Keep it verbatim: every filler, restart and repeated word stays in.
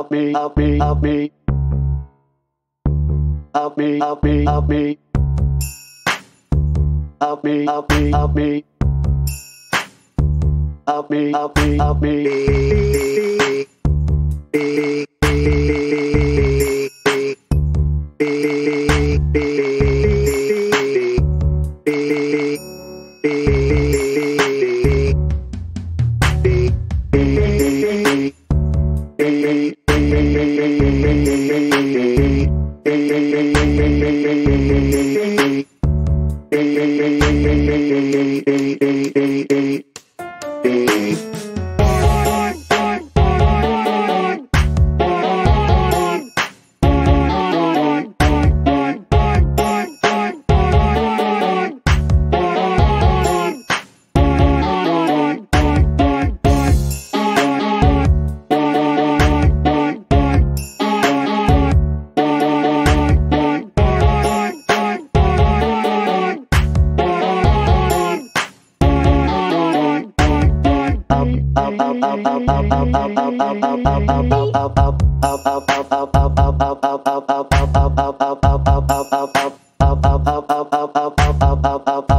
help me, help me, help me, help me, help me, help me, help me, help me, help me, help me, help me, help me. Up, up, up, up, up, up, up, up, up, up, up, up, up, up, up, up, up, up,